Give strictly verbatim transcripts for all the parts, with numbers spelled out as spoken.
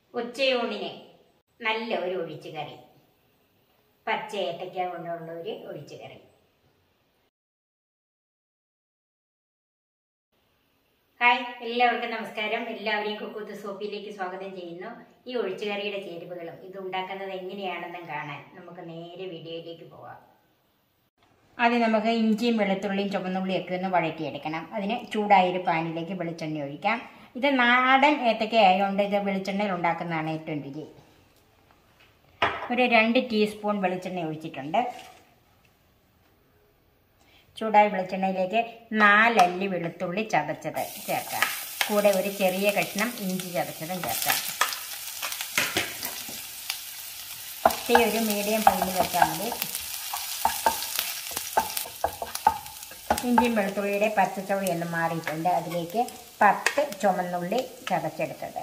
ഉച്ചയൂണിന് നല്ല ഒരു ഒഴിച്ചുകറി, പച്ച ഏത്തയ്ക്ക കൊണ്ടുള്ള ഒരു ഒഴിച്ചുകറി. ഹായ്, എല്ലാവർക്കും നമസ്കാരം. എല്ലാവരെയും കുക്കൂത്ത് സോപ്പിലേക്ക് സ്വാഗതം ചെയ്യുന്നു. ഈ ഒഴിച്ചുകറിയുടെ ചേരുവകളും ഇത് ഉണ്ടാക്കുന്നത് എങ്ങനെയാണെന്നും കാണാൻ നമുക്ക് നേരെ വീഡിയോയിലേക്ക് പോകാം. ആദ്യം നമുക്ക് ഇഞ്ചിയും വെളുത്തുള്ളിയും ചുവന്നുള്ളിയും ഒക്കെ ഒന്ന് വഴറ്റിയെടുക്കണം. അതിന് ചൂടായൊരു പാനിലേക്ക് വെളിച്ചെണ്ണ ഒഴിക്കാം. ഇത് നാടൻ ഏത്തക്ക ആയതുകൊണ്ട് ഇത് വെളിച്ചെണ്ണയിൽ ഉണ്ടാക്കുന്നതാണ് ഏറ്റവും രുചി. ഒരു രണ്ട് ടീസ്പൂൺ വെളിച്ചെണ്ണ ഒഴിച്ചിട്ടുണ്ട്. ചൂടായ വെളിച്ചെണ്ണയിലേക്ക് നാലല്ലി വെളുത്തുള്ളി ചതച്ചത് ചേർക്കാം. കൂടെ ഒരു ചെറിയ കഷ്ണം ഇഞ്ചി ചതച്ചതും ചേർക്കാം. തീ ഒരു മീഡിയം ഫ്ലെയിമിൽ വെച്ചാൽ മതി. ഇഞ്ചിയും വെളുത്തുള്ളിയുടെ പച്ചച്ചുവ എന്ന് മാറിയിട്ടുണ്ട്. അതിലേക്ക് പത്ത് ചുവന്നുള്ളി ചതച്ചെടുത്തത്,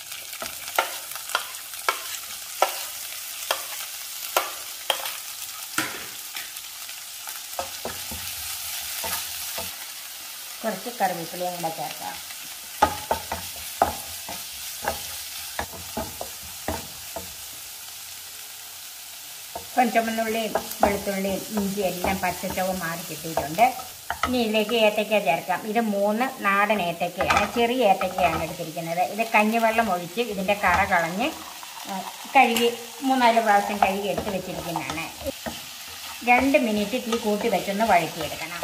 കുറച്ച് കറിവേപ്പിലയും കൂടെ ചേർക്കാം. ചുവന്നുള്ളിയും വെളുത്തുള്ളിയും ഇഞ്ചി എല്ലാം പച്ചച്ചവ് മാറി കിട്ടിയിട്ടുണ്ട്. ഇനി ഇതിലേക്ക് ഏത്തയ്ക്ക ചേർക്കാം. ഇത് മൂന്ന് നാടൻ ഏത്തയ്ക്കയാണ്, ചെറിയ ഏത്തയ്ക്കയാണ് എടുത്തിരിക്കുന്നത്. ഇത് കഞ്ഞിവെള്ളം ഒഴിച്ച് ഇതിൻ്റെ കറ കളഞ്ഞ് കഴുകി മൂന്നാല് പ്രാവശ്യം കഴുകി എടുത്ത് വെച്ചിരിക്കുന്നതാണ്. രണ്ട് മിനിറ്റ് തീ കൂട്ടി വെച്ചൊന്ന് വഴറ്റിയെടുക്കണം.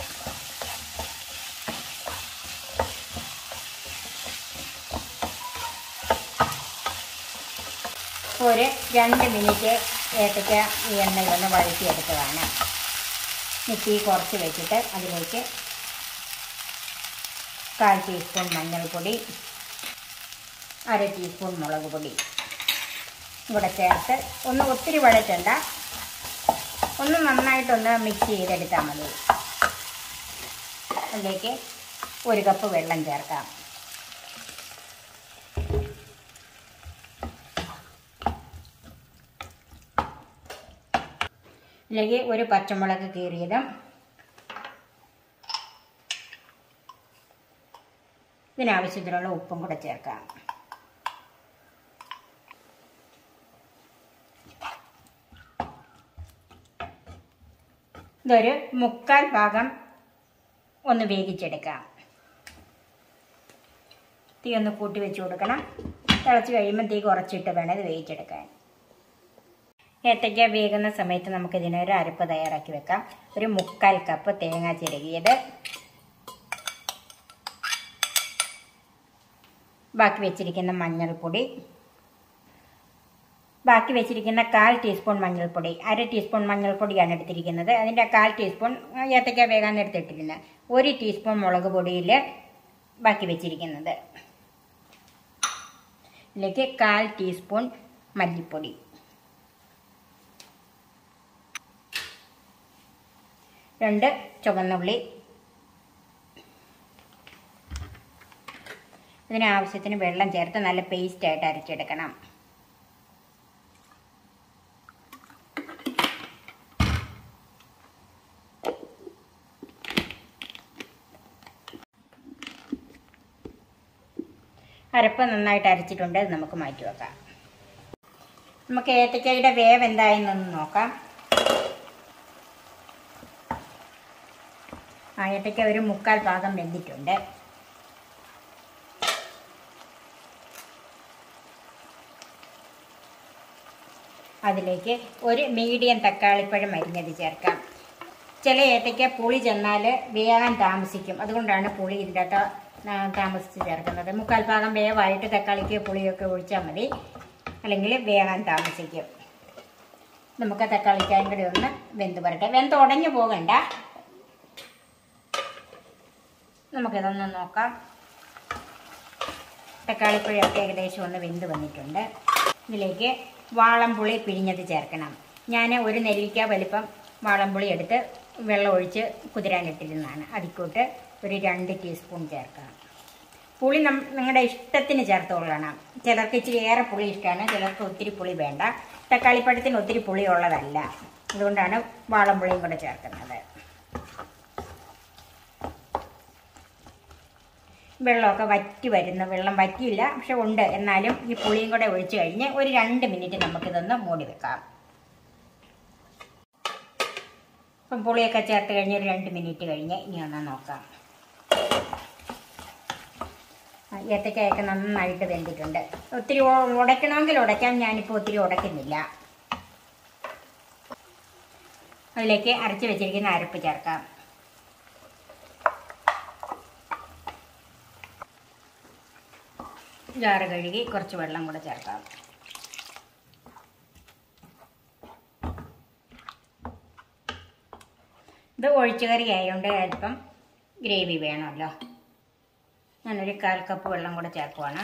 ഒരു രണ്ട് മിനിറ്റ് ഏത്തയ്ക്ക ഈ എണ്ണയിലൊന്ന് വഴറ്റിയെടുത്തതാണ്. തീ കുറച്ച് വെച്ചിട്ട് അതിലേക്ക് കാൽ ടീസ്പൂൺ മഞ്ഞൾപ്പൊടി, അര ടീസ്പൂൺ മുളക് പൊടി കൂടെ ചേർത്ത് ഒന്ന് ഒത്തിരി വഴറ്റണ്ട, ഒന്ന് നന്നായിട്ടൊന്ന് മിക്സ് ചെയ്തെടുത്താൽ മതി. അതിലേക്ക് ഒരു കപ്പ് വെള്ളം ചേർക്കാം. ഇതിലേക്ക് ഒരു പച്ചമുളക് കീറിയതും ഇതിനാവശ്യത്തിനുള്ള ഉപ്പും കൂടെ ചേർക്കാം. ഇതൊരു മുക്കാൽ ഭാഗം ഒന്ന് വേവിച്ചെടുക്കാം. തീ ഒന്ന് കൂട്ടി വെച്ച് കൊടുക്കണം. തിളച്ച് കഴിയുമ്പോൾ തീ കുറച്ചിട്ട് വേണം ഇത് വേവിച്ചെടുക്കാൻ. ഏത്തയ്ക്ക വേകുന്ന സമയത്ത് നമുക്കിതിനൊരു അരപ്പ് തയ്യാറാക്കി വെക്കാം. ഒരു മുക്കാൽ കപ്പ് തേങ്ങ ചിരകിയത്, ബാക്കി വെച്ചിരിക്കുന്ന മഞ്ഞൾപ്പൊടി, ബാക്കി വെച്ചിരിക്കുന്ന കാൽ ടീസ്പൂൺ മഞ്ഞൾപ്പൊടി, അര ടീസ്പൂൺ മഞ്ഞൾപ്പൊടിയാണ് എടുത്തിരിക്കുന്നത്. അതിൻ്റെ കാൽ ടീസ്പൂൺ ഏത്തയ്ക്ക വേകാൻ എടുത്തിട്ടിരുന്നത്. ഒരു ടീസ്പൂൺ മുളക് പൊടിയിൽ ബാക്കി വെച്ചിരിക്കുന്നത്. ഇതിലേക്ക് കാൽ ടീസ്പൂൺ മല്ലിപ്പൊടി, രണ്ട് ചുവന്നുള്ളി, ഇതിനാവശ്യത്തിന് വെള്ളം ചേർത്ത് നല്ല പേസ്റ്റായിട്ട് അരച്ചെടുക്കണം. അരപ്പ് നന്നായിട്ട് അരച്ചിട്ടുണ്ട്. അത് നമുക്ക് മാറ്റി വെക്കാം. നമുക്ക് ഏത്തയ്ക്കയുടെ വേവ് എന്തായെന്നൊന്ന് നോക്കാം. ആ ഏത്തയ്ക്ക ഒരു മുക്കാൽ ഭാഗം വെന്തിട്ടുണ്ട്. അതിലേക്ക് ഒരു മീഡിയം തക്കാളിപ്പഴം അരിഞ്ഞത് ചേർക്കാം. ചില ഏത്തയ്ക്ക പുളി ചെന്നാൽ വേകാൻ താമസിക്കും, അതുകൊണ്ടാണ് പുളി ഇതിൻ്റെ അകത്ത് താമസിച്ച് ചേർക്കുന്നത്. മുക്കാൽ ഭാഗം വേവായിട്ട് തക്കാളിക്ക് പുളിയൊക്കെ ഒഴിച്ചാൽ മതി, അല്ലെങ്കിൽ വേകാൻ താമസിക്കും. നമുക്ക് തക്കാളിക്കായും കൂടി ഒന്ന് വെന്ത് വരട്ടെ. വെന്ത് ഉടഞ്ഞു പോകണ്ട. നമുക്കിതൊന്ന് നോക്കാം. തക്കാളിപ്പഴമൊക്കെ ഏകദേശം ഒന്ന് വെന്ത് വന്നിട്ടുണ്ട്. ഇതിലേക്ക് വാളംപുളി പിഴിഞ്ഞത് ചേർക്കണം. ഞാൻ ഒരു നെല്ലിക്ക വലിപ്പം വാളംപുളി എടുത്ത് വെള്ളം ഒഴിച്ച് കുതിരാനിട്ടിരുന്നതാണ്. അതിക്കൂട്ട് ഒരു രണ്ട് ടീസ്പൂൺ ചേർക്കണം. പുളി നം നിങ്ങളുടെ ഇഷ്ടത്തിന് ചേർത്തുകൊള്ളണം. ചിലർക്ക് ഇച്ചിരി ഏറെ പുളി ഇഷ്ടമാണ്, ചിലർക്ക് ഒത്തിരി പുളി വേണ്ട. തക്കാളിപ്പഴത്തിന് ഒത്തിരി പുളി ഉള്ളതല്ല, അതുകൊണ്ടാണ് വാളംപുളിയും കൂടെ ചേർക്കുന്നത്. വെള്ളമൊക്കെ വറ്റി വരുന്നു. വെള്ളം വറ്റിയില്ല, പക്ഷെ ഉണ്ട്. എന്നാലും ഈ പുളിയും കൂടെ ഒഴിച്ച് കഴിഞ്ഞ് ഒരു രണ്ട് മിനിറ്റ് നമുക്കിതൊന്ന് മൂടി വെക്കാം. അപ്പം പുളിയൊക്കെ ചേർത്ത് കഴിഞ്ഞ് ഒരു രണ്ട് മിനിറ്റ് കഴിഞ്ഞ് ഇനി ഒന്ന് നോക്കാം. ഏത്തക്കായൊക്കെ നന്നായിട്ട് വെന്തിട്ടുണ്ട്. ഒത്തിരി ഉടയ്ക്കണമെങ്കിൽ ഉടയ്ക്കാം. ഞാനിപ്പോൾ ഒത്തിരി ഉടയ്ക്കുന്നില്ല. അതിലേക്ക് അരച്ച് വെച്ചിരിക്കുന്ന അരപ്പ് ചേർക്കാം. ജാറ് കഴുകി കുറച്ച് വെള്ളം കൂടെ ചേർക്കാം. ഇത് ഒഴിച്ചുകറി ആയതുകൊണ്ട് അല്പം ഗ്രേവി വേണമല്ലോ. ഞാനൊരു കാൽ കപ്പ് വെള്ളം കൂടെ ചേർക്കുവാണ്.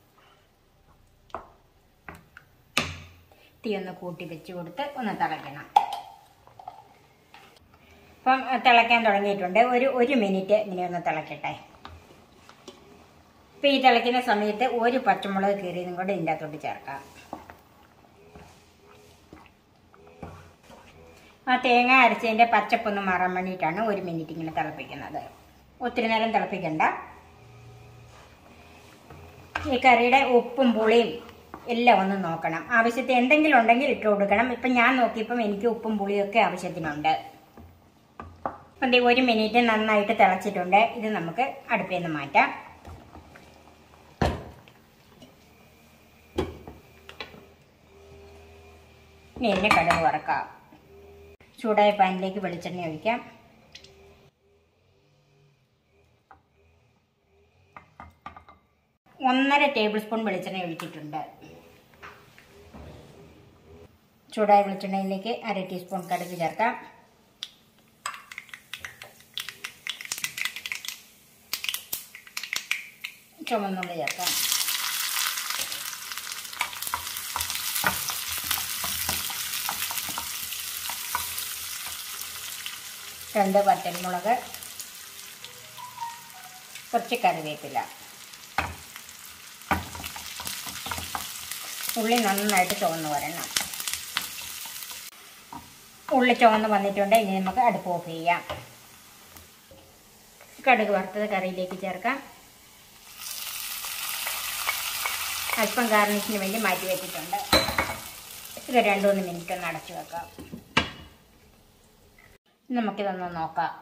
തീ ഒന്ന് കൂട്ടി വെച്ച് കൊടുത്ത് ഒന്ന് തിളയ്ക്കണം. അപ്പം തിളയ്ക്കാൻ തുടങ്ങിയിട്ടുണ്ട്. ഒരു ഒരു മിനിറ്റ് ഇങ്ങനെ ഒന്ന് തിളയ്ക്കട്ടെ. ഇപ്പം ഈ തിളയ്ക്കുന്ന സമയത്ത് ഒരു പച്ചമുളക് കീറിയതും കൂടെ ഇതിൻ്റെ അകത്തോട്ട് ചേർക്കാം. ആ തേങ്ങ അരച്ചതിൻ്റെ പച്ചപ്പൊന്ന് മാറാൻ വേണ്ടിയിട്ടാണ് ഒരു മിനിറ്റ് ഇങ്ങനെ തിളപ്പിക്കുന്നത്. ഒത്തിരി നേരം തിളപ്പിക്കണ്ട. ഈ കറിയുടെ ഉപ്പും പുളിയും എല്ലാം ഒന്ന് നോക്കണം. ആവശ്യത്തിന് എന്തെങ്കിലും ഉണ്ടെങ്കിൽ ഇട്ട് കൊടുക്കണം. ഇപ്പം ഞാൻ നോക്കിയപ്പം എനിക്ക് ഉപ്പും പുളിയൊക്കെ ആവശ്യത്തിനുണ്ട്. അപ്പം ഒരു മിനിറ്റ് നന്നായിട്ട് തിളച്ചിട്ടുണ്ട്. ഇത് നമുക്ക് അടുപ്പിൽ നിന്ന് മാറ്റാം. ഇനി ഇതിന് കടുക് വറക്കാം. ചൂടായ പാനിലേക്ക് വെളിച്ചെണ്ണ ഒഴിക്കാം. ഒന്നര ടേബിൾ സ്പൂൺ വെളിച്ചെണ്ണ ഒഴിച്ചിട്ടുണ്ട്. ചൂടായ വെളിച്ചെണ്ണയിലേക്ക് അര ടീസ്പൂൺ കടുക് ചേർക്കാം. ചുവന്നുള്ളി ചേർക്കാം. രണ്ട് വറ്റൽമുളക്, കുറച്ച് കറിവേപ്പില. ഉള്ളി നന്നായിട്ട് ചുവന്ന് വരണം. ഉള്ളി ചുവന്ന് വന്നിട്ടുണ്ട്. ഇനി നമുക്ക് അടുപ്പ് ഓഫ് ചെയ്യാം. കടുക് വറുത്തത് കറിയിലേക്ക് ചേർക്കാം. അല്പം ഗാർണിഷിന് വേണ്ടി മാറ്റി വെച്ചിട്ടുണ്ട്. ഇത് രണ്ട് മൂന്ന് മിനിറ്റ് ഒന്ന് അടച്ചു വെക്കാം. നമുക്കിതൊന്ന് നോക്കാം.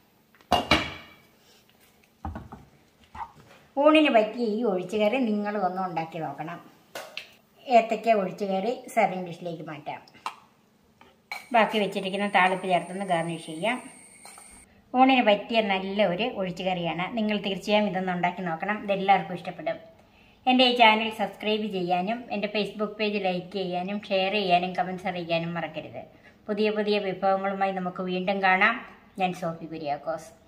ഊണിന് പറ്റിയ ഈ ഒഴിച്ചുകറി നിങ്ങൾ ഒന്ന് ഉണ്ടാക്കി നോക്കണം. ഏത്തയ്ക്ക ഒഴിച്ചുകറി സെർവിങ് ഡിഷിലേക്ക് മാറ്റാം. ബാക്കി വെച്ചിരിക്കുന്ന താളിപ്പ് ചേർത്തൊന്ന് ഗാർണിഷ് ചെയ്യാം. ഊണിന് പറ്റിയ നല്ല ഒരു ഒഴിച്ചുകറിയാണ്. നിങ്ങൾ തീർച്ചയായും ഇതൊന്ന് ഉണ്ടാക്കി നോക്കണം. ഇതെല്ലാവർക്കും ഇഷ്ടപ്പെടും. എൻ്റെ ഈ ചാനൽ സബ്സ്ക്രൈബ് ചെയ്യാനും എൻ്റെ ഫേസ്ബുക്ക് പേജ് ലൈക്ക് ചെയ്യാനും ഷെയർ ചെയ്യാനും കമൻറ്റ്സ് അറിയിക്കാനും മറക്കരുത്. പുതിയ പുതിയ വിഭവങ്ങളുമായി നമുക്ക് വീണ്ടും കാണാം. ഞാൻ സോഫി കുര്യാക്കോസ്.